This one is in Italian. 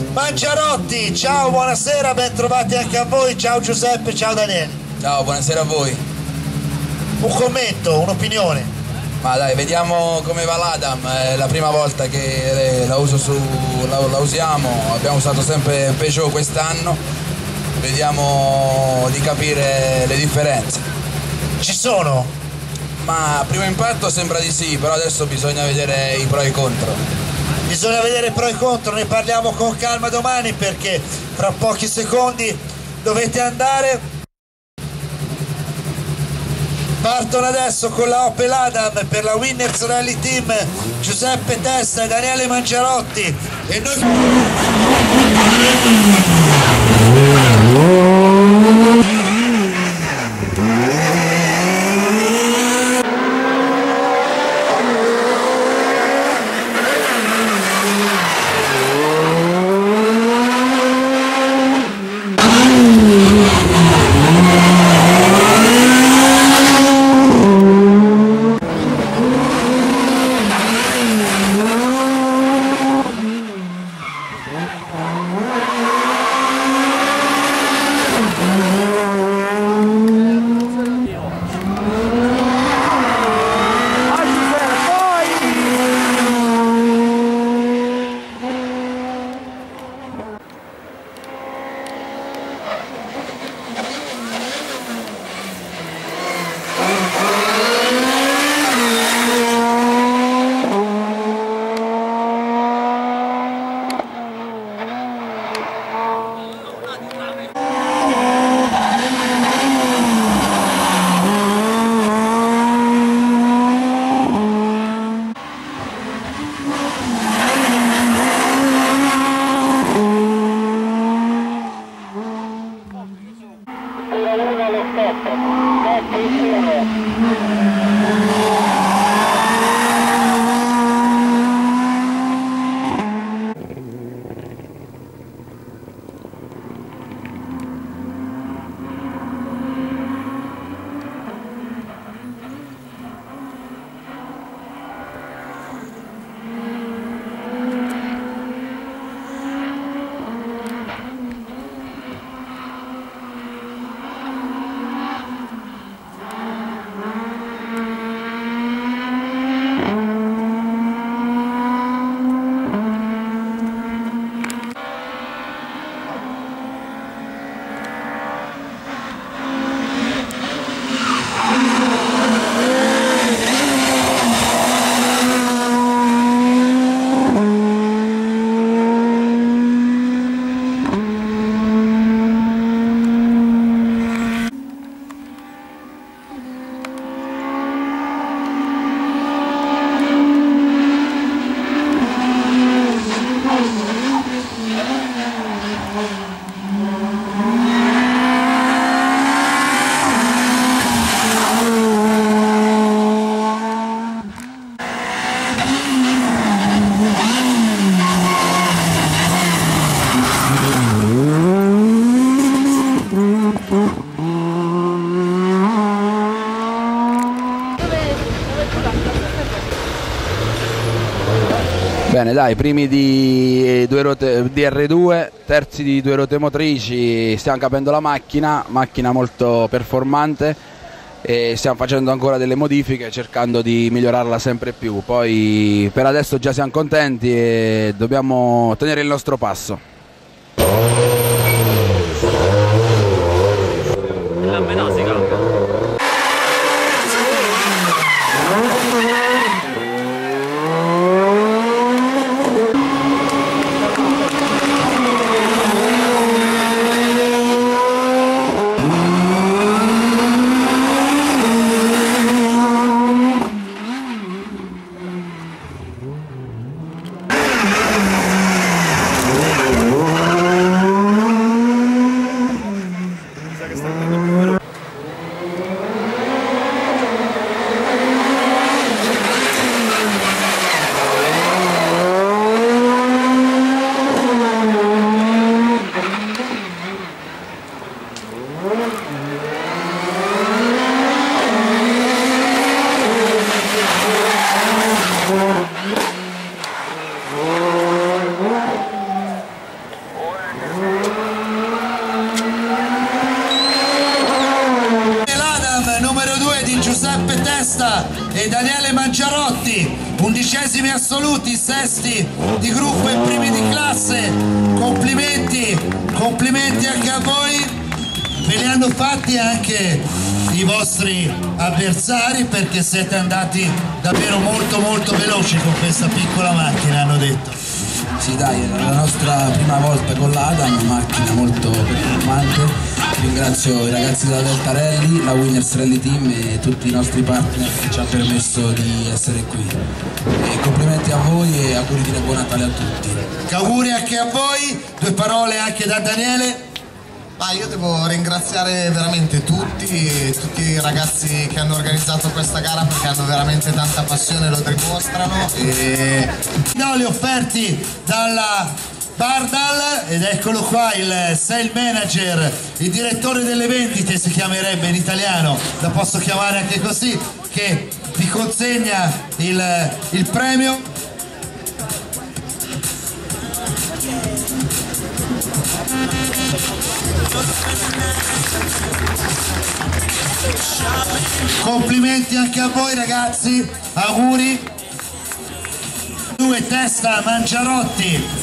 Mangiarotti, ciao, buonasera, ben trovati anche a voi, ciao Giuseppe, ciao Daniele. Ciao, buonasera a voi. Un commento, un'opinione. Ma dai, vediamo come va l'Adam, è la prima volta che la usiamo, abbiamo usato sempre Peugeot quest'anno, vediamo di capire le differenze. Ci sono? Ma a primo impatto sembra di sì, però adesso bisogna vedere i pro e i contro. Bisogna vedere pro e contro, ne parliamo con calma domani perché fra pochi secondi dovete andare. Partono adesso con la Opel Adam per la Winners Rally Team Giuseppe Testa e Daniele Mangiarotti e noi... Bene, dai, primi di DR2, terzi di 2 ruote motrici, stiamo capendo la macchina molto performante e stiamo facendo ancora delle modifiche cercando di migliorarla sempre più. Poi per adesso già siamo contenti e dobbiamo tenere il nostro passo. Mangiarotti, 11esimi assoluti, sesti di gruppo e primi di classe. Complimenti anche a voi. Ve li hanno fatti anche i vostri avversari, perché siete andati davvero molto veloci con questa piccola macchina, hanno detto. Sì dai, è la nostra prima volta con l'Adam, una macchina molto performante. Ringrazio i ragazzi della Delta Rally, la Winners Rally Team e tutti i nostri partner che ci hanno permesso di essere qui. E complimenti a voi e auguri di buon Natale a tutti. Auguri anche a voi, 2 parole anche da Daniele. Ma io devo ringraziare veramente tutti i ragazzi che hanno organizzato questa gara, perché hanno veramente tanta passione, lo dimostrano. Li offerti dalla Bardal, ed eccolo qua il sales manager, il direttore delle vendite si chiamerebbe in italiano, la posso chiamare anche così, che vi consegna il premio. Complimenti anche a voi ragazzi, auguri. 2 Testa Mangiarotti